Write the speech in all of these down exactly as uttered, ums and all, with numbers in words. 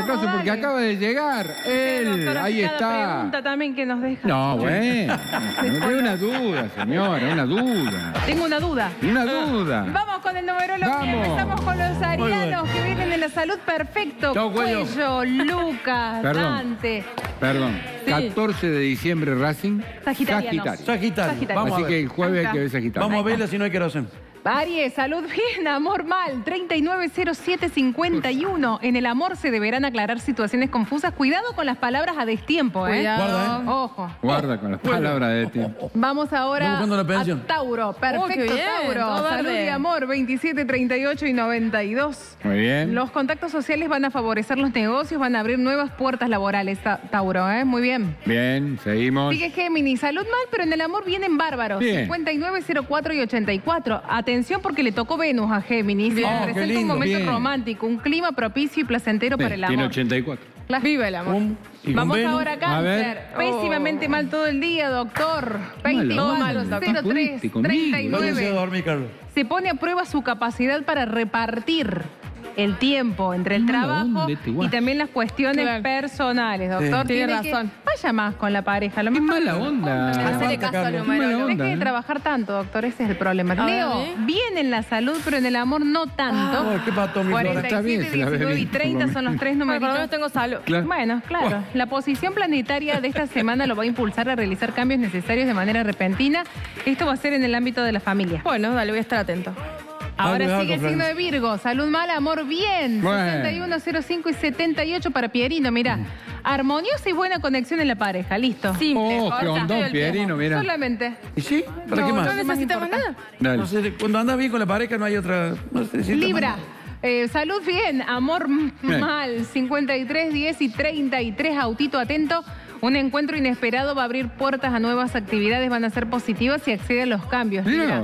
todo caso, porque dale. acaba de llegar él. Doctor, Ahí cada está. pregunta también que nos deja. No, bueno. No hay una duda, señora, una duda. Tengo una duda. Una duda. Vamos con el numerólogo. Vamos. Empezamos con los arianos bueno. que vienen de la salud. Perfecto. Chau, Cuello. Cuello, Lucas, Perdón. Dante. Perdón. Sí. catorce de diciembre, Racing. Sagitarianos. Sagitario. Sagitario. Sagitario. Vamos Así a que ver. el jueves hay Acá. que ver Sagitario. Vamos a verla si no hay queroseno. Aries, salud bien, amor mal. treinta y nueve cero siete cincuenta y uno. En el amor se deberán aclarar situaciones confusas. Cuidado con las palabras a destiempo, ¿eh? Cuidado. Guarda, ¿eh? Ojo. Guarda con las palabras de ti. Vamos ahora Estamos buscando la pensión. a Tauro. Perfecto, Oh, qué bien, Tauro. todo Salud verde. y amor, veintisiete, treinta y ocho y noventa y dos. Muy bien. Los contactos sociales van a favorecer los negocios, van a abrir nuevas puertas laborales, Ta- Tauro, ¿eh? Muy bien. Bien, seguimos. Sigue Géminis, salud mal, pero en el amor vienen bárbaros. Bien. cincuenta y nueve, cero cuatro y ochenta y cuatro. Atención porque le tocó Venus a Géminis. Bien. Se Oh, qué presenta un lindo. momento Bien. romántico, un clima propicio y placentero Bien, para el tiene amor. ochenta y cuatro. Claro. Viva el amor. Pum, y con Vamos Venus. ahora a A ver. Cáncer. Pésimamente mal todo el día, doctor. Malo, veinticuatro, malo. cero tres, Fuiste conmigo. treinta y Váyanse a nueve. dormir, Carlos. Se pone a prueba su capacidad para repartir el tiempo entre el Mala trabajo onda este y guacho. también las cuestiones Claro. personales, doctor. Sí. Tiene Tiene que- razón. Vaya más con la pareja. Lo Qué mejor- mala onda. Póngale la Hacele falta, caso al Carlos. Qué mala numerólogo. onda. Deje de ¿eh? trabajar tanto, doctor, ese es el problema. A ver, Leo, ¿eh? bien en la salud, pero en el amor no tanto. Ay, qué pato, mi flor. cuarenta Está y bien, siete, se la ve diecinueve y bien, por lo treinta son menos. los tres Bueno, por lo numeritos. menos tengo salud. Claro. Bueno, claro. La posición planetaria de esta semana lo va a impulsar a realizar cambios necesarios de manera repentina. Esto va a ser en el ámbito de la familia. Bueno, dale, voy a estar atento. Ahora Algo, sigue el algo, signo de Virgo. Salud mal, amor bien. Bueno. sesenta y uno, cero cinco y setenta y ocho para Pierino. Mirá, armoniosa y buena conexión en la pareja. Listo. Simple. Oh, qué corta. ondón, Pierino, mira. Solamente. ¿Y sí? ¿Para No, qué más? ¿No más necesitas más importante. nada? Dale. No sé, cuando andas bien con la pareja no hay otra... No sé, si Libra. eh, salud bien, amor m- Bien. mal, cincuenta y tres, diez y treinta y tres, autito atento. Un encuentro inesperado va a abrir puertas a nuevas actividades, van a ser positivas y accede a los cambios. Libra. Mira.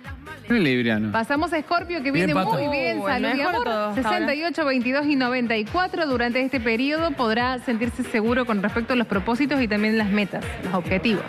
Un libriano. Pasamos a Escorpio que viene Bien, Pato. muy bien, Uh, salud el y mejor amor. de todos hasta sesenta y ocho, veintidós y noventa y cuatro. Durante este periodo podrá sentirse seguro con respecto a los propósitos y también las metas, los objetivos.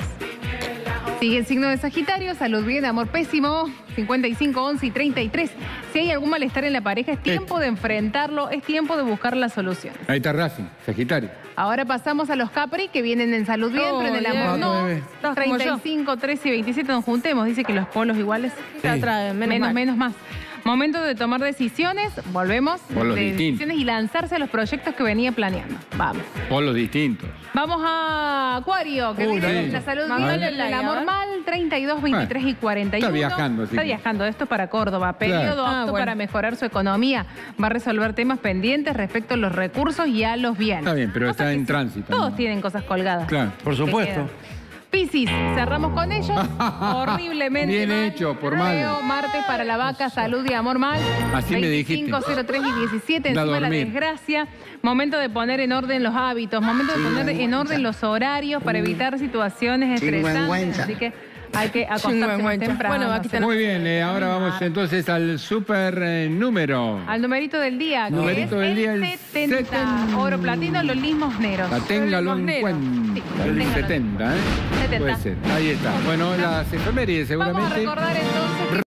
Sigue el signo de Sagitario, salud bien, amor pésimo, cincuenta y cinco, once y treinta y tres. Si hay algún malestar en la pareja, es tiempo de enfrentarlo, es tiempo de buscar la solución. Ahí está Racing, Sagitario. Ahora pasamos a los Capri, que vienen en salud bien, Oh, pero en el bien. amor Ah, no. bebé. Estás como treinta y cinco, trece y veintisiete nos juntemos, dice que los polos iguales. Se atraen, menos, Menos, mal. menos más. Momento de tomar decisiones, volvemos, Polos de distintos. decisiones y lanzarse a los proyectos que venía planeando. Vamos. Polos distintos. Vamos a Acuario, que Uy, viene sí. en la salud Mándale bien, el like, el a amor ver. mal, treinta y dos, veintitrés y cuarenta y uno. Está viajando, así Está que- viajando, esto es para Córdoba. Periodo Claro. apto Ah, bueno. para mejorar su economía. Va a resolver temas pendientes respecto a los recursos y a los bienes. Está bien, pero Cosas está que en sí, tránsito. Todos ¿no? tienen cosas colgadas. Claro. Por que supuesto. quedan. Piscis, cerramos con ellos. Horriblemente Bien mal. hecho, por mal. Leo, martes para la vaca, salud y amor mal. Así me dijiste. veinticinco, cero tres y diecisiete, Da a encima de la dormir. desgracia. Momento de poner en orden los hábitos, momento de poner en orden los horarios para evitar situaciones estresantes. Así que hay que acostarse más Chingüengüencha. temprano. Bueno, aquí tenemos- Muy bien, eh, ahora vamos entonces al super eh, número. Al numerito del día, que Numerito es del día, el el setenta. setenta. Oro platino, los limosneros. La téngalo en limosnero. cuenta. Sí, El téngalo. setenta, ¿eh? setenta. Puede ser. Ahí está. Bueno, las efemérides Vamos a seguramente. recordar entonces que